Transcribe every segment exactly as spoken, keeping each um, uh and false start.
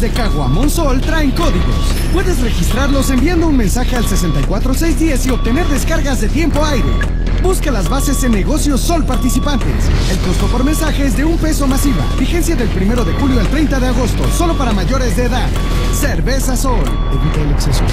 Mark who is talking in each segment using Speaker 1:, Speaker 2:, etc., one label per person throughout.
Speaker 1: de Caguamón Sol traen códigos. Puedes registrarlos enviando un mensaje al sesenta y cuatro seiscientos diez y obtener descargas de tiempo aire. Busca las bases en negocios Sol participantes. El costo por mensaje es de un peso masiva. Vigencia del primero de julio al treinta de agosto, solo para mayores de edad. Cerveza Sol. Evita el exceso.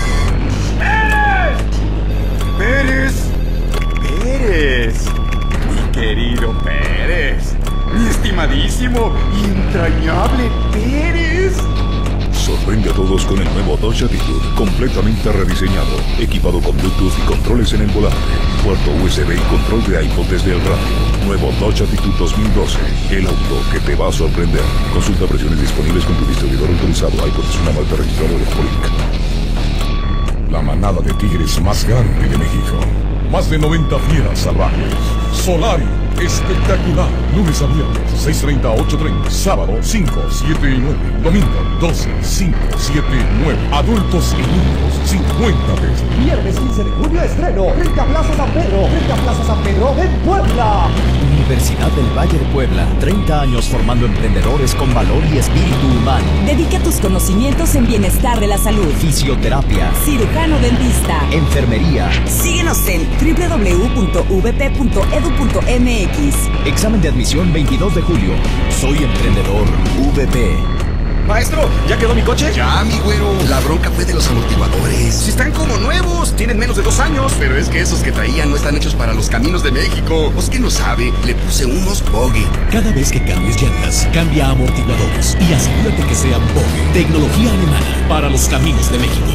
Speaker 2: ¡Pérez! ¡Pérez! Mi querido Pérez. Mi estimadísimo y entrañable Pérez.
Speaker 3: Sorprende a todos con el nuevo Dodge Attitude, completamente rediseñado, equipado con Bluetooth y controles en el volante, puerto U S B y control de iPod desde el radio. Nuevo Dodge Attitude dos mil doce, el auto que te va a sorprender. Consulta versiones disponibles con tu distribuidor autorizado. iPod es una marca registrada de República.
Speaker 4: La manada de tigres más grande de México. Más de noventa fieras salvajes. Solari, espectacular. Lunes a viernes, seis treinta a ocho treinta. Sábado, cinco, siete y nueve. Domingo, doce, cinco, siete y nueve. Adultos y niños, cincuenta pesos.
Speaker 5: Viernes quince de julio, estreno. Frente a Plaza San Pedro. Frente a Plaza San Pedro en Puebla.
Speaker 6: Universidad del Valle de Puebla. treinta años formando emprendedores con valor y espíritu humano.
Speaker 7: Dedica tus conocimientos en bienestar de la salud.
Speaker 6: Fisioterapia.
Speaker 7: Cirujano dentista.
Speaker 6: Enfermería.
Speaker 7: Síguenos en w w w punto v p punto edu punto m x.
Speaker 6: Examen de admisión veintidós de julio. Soy emprendedor V P.
Speaker 2: Maestro, ¿ya quedó mi coche?
Speaker 8: Ya, mi güero. La bronca fue de los amortiguadores.
Speaker 2: Si están como nuevos, tienen menos de dos años.
Speaker 8: Pero es que esos que traían no están hechos para los caminos de México. Pues que no sabe, le puse unos Bogue.
Speaker 9: Cada vez que cambies llantas, cambia amortiguadores y asegúrate que sean Bogue. Tecnología alemana para los caminos de México.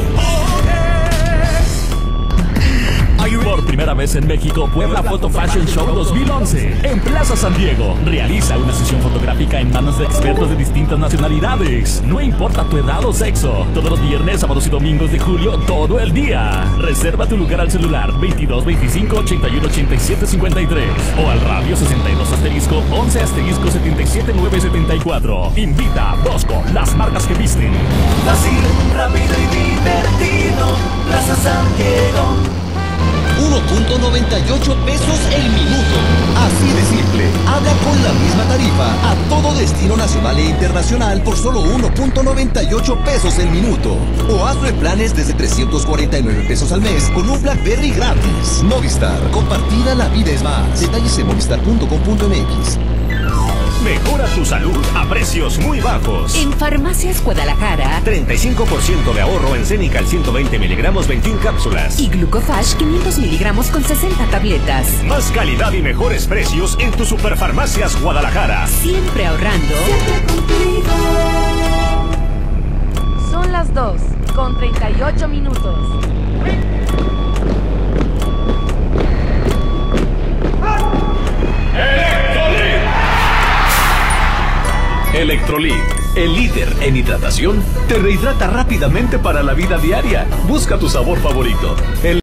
Speaker 10: Por primera vez en México, Puebla Photo Fashion Show dos mil once en Plaza San Diego. Realiza una sesión fotográfica en manos de expertos de distintas nacionalidades. No importa tu edad o sexo. Todos los viernes, sábados y domingos de julio, todo el día. Reserva tu lugar al celular veintidós veinticinco ochenta y uno ochenta y siete cincuenta y tres o al radio sesenta y dos asterisco once asterisco setenta y siete nueve setenta y cuatro. Invita a Bosco, las marcas que visten.
Speaker 11: Fácil, rápido y divertido. Plaza San Diego.
Speaker 12: uno punto noventa y ocho pesos el minuto. Así de simple. Habla con la misma tarifa a todo destino nacional e internacional por solo uno punto noventa y ocho pesos el minuto. O hazlo en planes desde trescientos cuarenta y nueve pesos al mes con un BlackBerry gratis. Movistar. Compartida la vida es más. Detalles en movistar punto com punto m x.
Speaker 10: Mejora tu salud a precios muy bajos.
Speaker 7: En Farmacias Guadalajara,
Speaker 10: treinta y cinco por ciento de ahorro en Cenical ciento veinte miligramos, veintiuna cápsulas.
Speaker 7: Y Glucofash quinientos miligramos con sesenta tabletas.
Speaker 10: Más calidad y mejores precios en tu Superfarmacias Guadalajara.
Speaker 7: Siempre ahorrando.
Speaker 11: Siempre contigo.
Speaker 13: Son las dos con treinta y ocho minutos.
Speaker 14: Electrolit, el líder en hidratación, te rehidrata rápidamente para la vida diaria. Busca tu sabor favorito. El